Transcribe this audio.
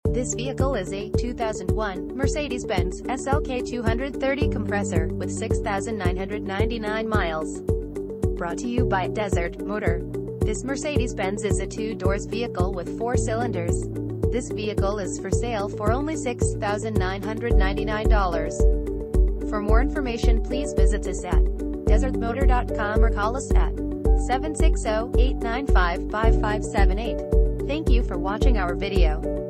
This vehicle is a 2001 Mercedes-Benz SLK230 compressor with 6,999 miles. Brought to you by Desert Motor. This Mercedes-Benz is a two-doors vehicle with 4 cylinders. This vehicle is for sale for only $6,999. For more information, please visit us at desertmotor.com or call us at 760-895-5578. Thank you for watching our video.